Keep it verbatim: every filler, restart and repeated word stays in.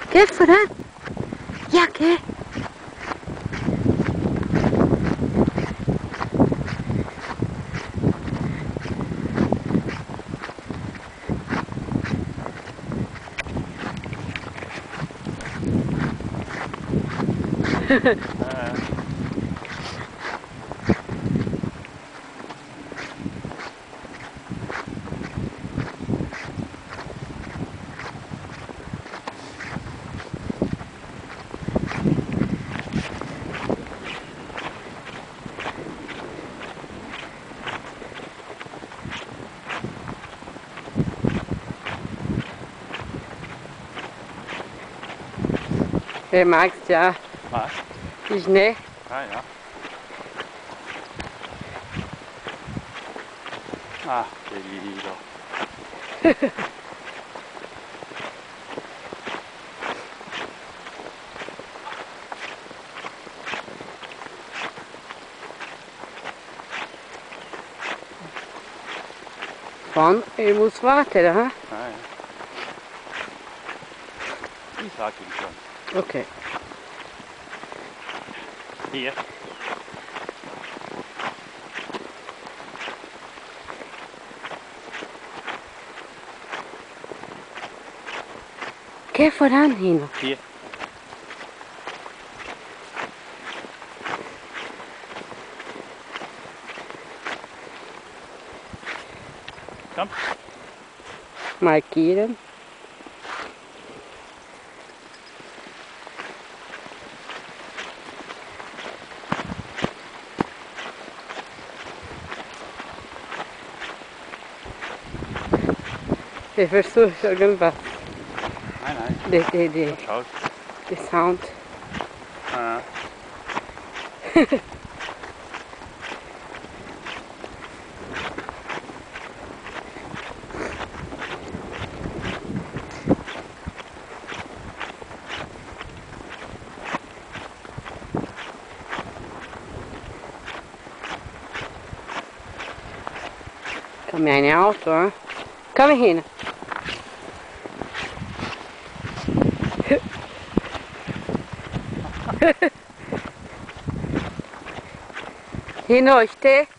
Geh voran. Ja, geh. Du magst ja. Was? Die Schnee. Ah ja. Ach, der Lieder. Van, je moet water, hè? Ah, ja. Ich sag ihm schon. Okay. Hier. Geh voran, Hino. Hier. Komm. Markieren. Ich versuche irgendwas. Nein, nein. Die, die, die, Schau. die Sound. Ah. Komm ja in Auto, hè? Komm hin. Hino, steh.